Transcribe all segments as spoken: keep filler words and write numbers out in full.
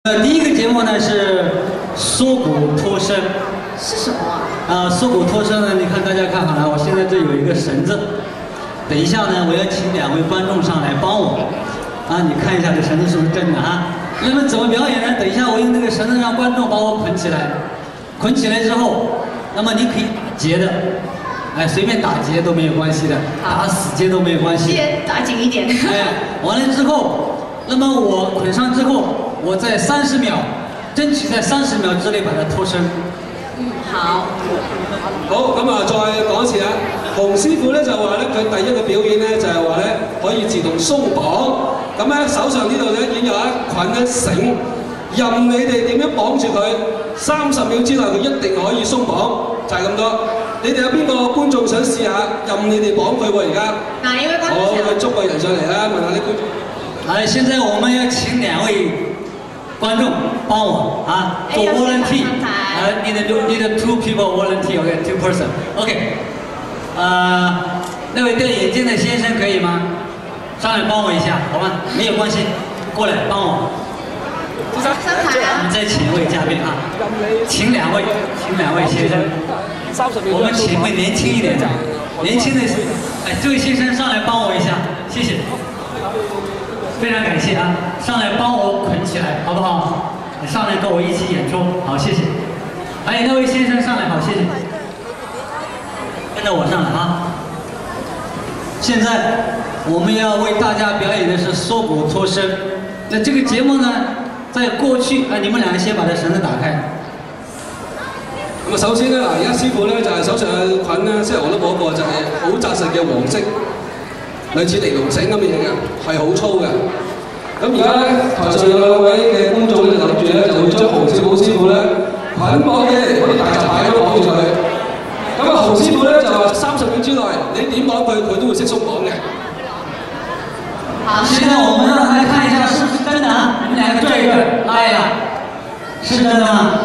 呃，第一个节目呢是缩骨脱身， 是什么啊？ 啊，缩骨脱身呢，你看大家看好了，我现在这有一个绳子，等一下呢，我要请两位观众上来帮我，啊，你看一下这绳子是不是真的啊？那么怎么表演呢？等一下我用那个绳子让观众把我捆起来，捆起来之后，那么你可以结的，哎，随便打结都没有关系的，打死结都没有关系。 结打紧一点。 哎，完了之后，那么我捆上之后。 我在三十秒，争取在三十秒之内把它脱身。 嗯，好。 好，咁啊，再講一次啊。洪師傅咧就話咧，佢第一個表演咧就係話咧可以自動鬆綁。咁咧手上呢度咧已經有一捆咧繩，任你哋點樣綁住佢，三十秒之內佢一定可以鬆綁，就係咁多。你哋有邊個觀眾想試下？任你哋綁佢喎而家。 哪一位觀眾？ 好，我捉個人上嚟啦，問下啲觀眾。 來，現在我們要請兩位。 觀眾幫我啊，做 volunteer， 啊，你的 你的 two people volunteer，OK， two person，OK， 呃，那位戴眼鏡的先生可以嗎？上來幫我一下，好嗎？沒有關係，過來幫我。 上台啊！ 我們再請一位嘉賓啊，請兩位，請兩位先生，我們請位年輕一點的，年輕的，哎，這位先生上來幫我一下，謝謝。 非常感謝啊！上來幫我捆起來，好不好？上來跟我一起演出，好，謝謝。還有那位先生上來，好，謝謝。跟着我上來啊！現在我們要為大家表演的是縮骨脫身。那這個節目呢，在過去啊，你們兩個先把這繩子打開。 咁啊，首先咧，嗱，而家師傅咧就係手上嘅捆咧，即係我都摸過，就係好紮實嘅黃色。 類似尼龍繩咁嘅嘢嘅，係好粗嘅。咁而家咧，台上有兩位嘅觀眾咧，諗住咧就會將洪師傅師傅咧捆綁起嚟，好似大閘蟹咁綁住佢。咁啊，洪師傅咧就話三十秒之內，你點綁佢，佢都會識鬆綁嘅。 好，現在我們讓他來看一下是不是真的啊！你們兩個轉一轉，拉一拉，是真的嗎？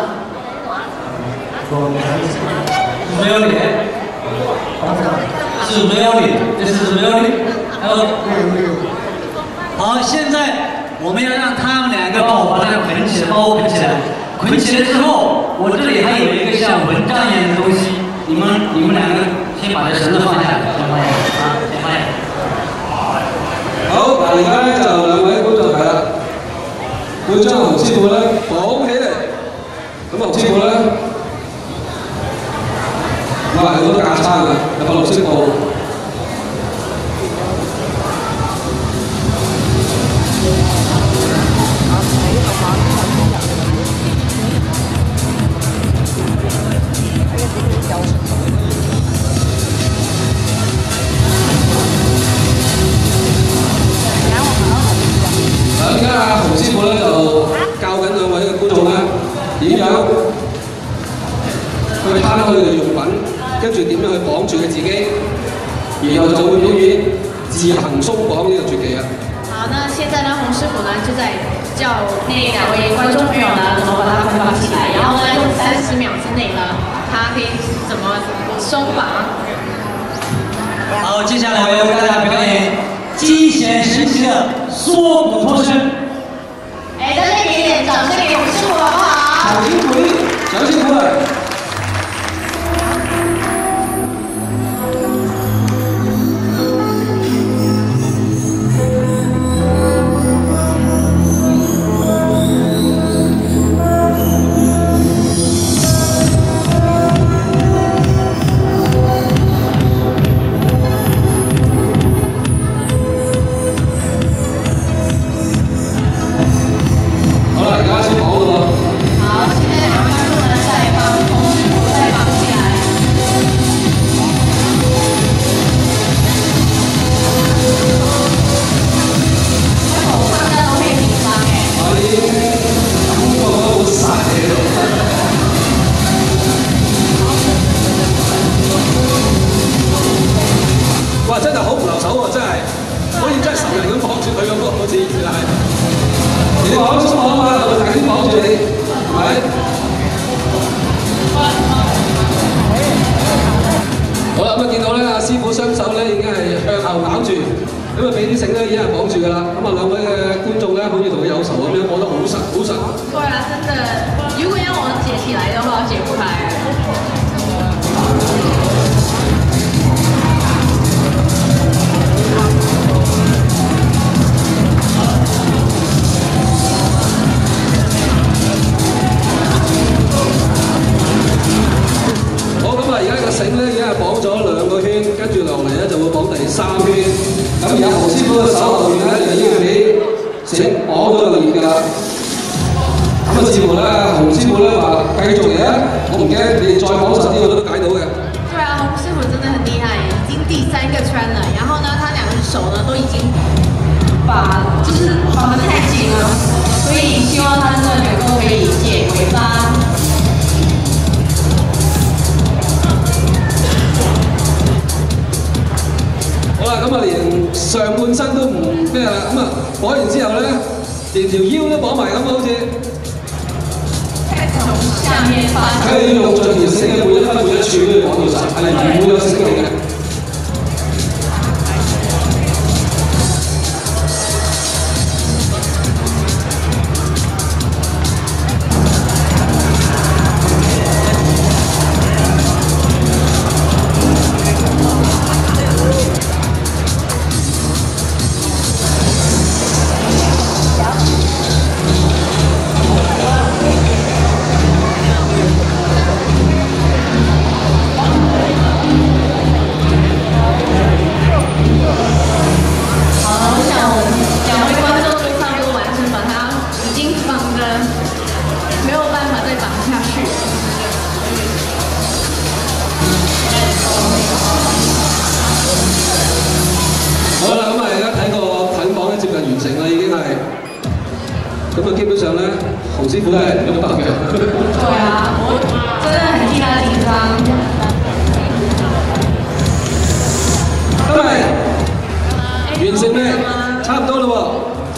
沒有臉，是沒有臉，這是沒有臉。 好，現在我們要讓他們兩個幫我把它捆起來，幫我捆起來。捆起來之後，我這裡還有一個像蚊帳一樣的東西，你們你們兩個先把這繩子放下，先放下，啊，先放下。 好，嗱，而家咧就兩位觀眾係啦，會將洪師傅咧綁起嚟。咁洪師傅咧，哇，好多架撐啊，有個綠色布。 而家阿洪師傅咧就教緊兩位嘅觀眾咧點樣去攤開佢嘅用品，跟住點樣去綁住佢自己，然後就會表演自行鬆綁呢個絕技啊！ 好，那現在呢，洪師傅呢就在教那兩位觀眾朋友呢怎麼把它捆綁起來，然後呢用三十秒之內呢，他可以怎麼鬆綁。 好，接下來我要為大家表演驚險神奇的縮骨脫身。 哎，大家給一點掌聲給洪師傅好不好？ 掌聲鼓勵，掌聲鼓勵。哇！真係好唔留手喎，真係可以真係仇人咁綁住佢咁喎，好似係。你綁鬆綁啊嘛，係咪大啲綁住你？係咪？好啦，咁啊見到咧，阿師傅雙手咧已經係向後咬住，咁啊俾啲繩咧已經係綁住㗎啦。咁啊兩位嘅觀眾咧，好似同佢有仇咁樣綁得好實好實。 咁似乎咧，洪師傅咧話繼續嚟啊！我唔驚，你再講實啲我都解到嘅。 对啊，洪师傅真的很厉害，已经第三个圈了。然后呢，他两只手呢都已经把就是绑得太紧了，所以希望他真的能够可以解围吧。 好啦，咁啊連上半身都唔咩啦，咁啊綁完之後咧，連條腰都綁埋咁啊，好似。 從下面翻。 佢要用盡條繩嘅每一分每一處都要綁到晒，係唔會有繩嚟嘅。咁啊，基本上咧，洪師傅都係唔喐得嘅。 對啊，我真係很替他緊張。 今日完成未？差唔多啦喎。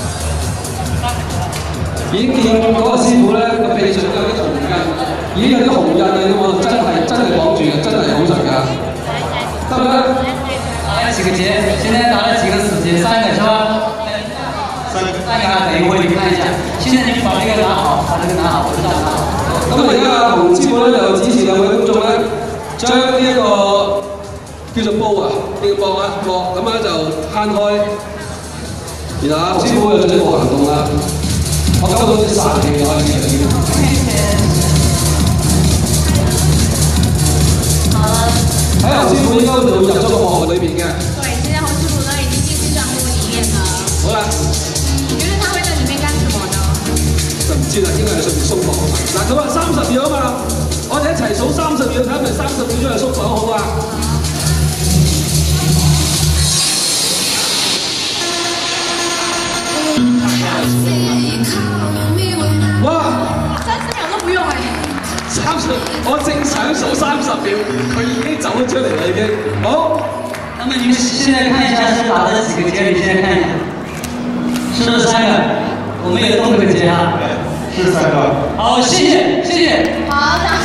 已經見嗰個師傅咧個臂上都有啲紅印，已經有啲紅印啦喎，真係真係綁住嘅，真係好實㗎。得唔得？ 打了幾個結，現在打了幾個死結，三個是吧？三個啊，等一會你看一下。現在你們把這個拿好，把這個拿好，我知道拿好。 咁而家洪師傅咧就指示兩位觀眾咧，將呢一個叫做煲啊，呢個煲啊鑊，咁咧就攤開，然後洪師傅就進一步行動啦。我感覺到啲殺氣啊，呢樣嘢。好了。喺洪師傅應該就入咗個鑊裏邊嘅。 對，現在洪師傅呢已經進去戰鍋裡面了。 好啦。 你覺得他會在裡面幹什麼呢？ 就唔知啦，應該係順便鬆綁。嗱，咁啊三十秒啊嘛，我哋一齊數三十秒，睇下咪三十秒鐘係鬆綁好啊！哇！ 三十秒都不用哎。 三十，我正想數三十秒，佢已經走咗出嚟啦已經。好， 那麼你們現在看一下是打了幾個結？你現在看一下，是不是三個？我們有多個結啊？ 是三個。 好，謝謝，謝謝。 好的。